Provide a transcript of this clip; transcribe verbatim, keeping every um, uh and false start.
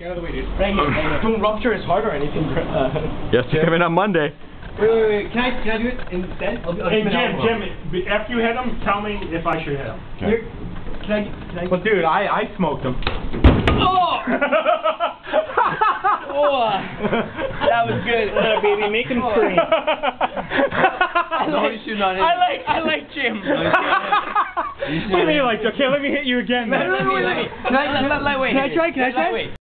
Get out of the way, dude. Right here, right here. Don't rupture his heart or anything. Uh, yes, you're coming on Monday. Wait, wait, wait. Can I, can I do it instead? I'll, I'll hey, Jim, Jim, after you hit him, tell me if I should hit him. Okay. Can I, can I? Well, dude, I, I smoked him. Oh! Oh! That was good. Yeah, baby, make him scream. I like, I like, I like Jim. What do you mean, like, okay, let me hit you again. Let me, let me, can I, can I, can I, wait, can I try, can I try?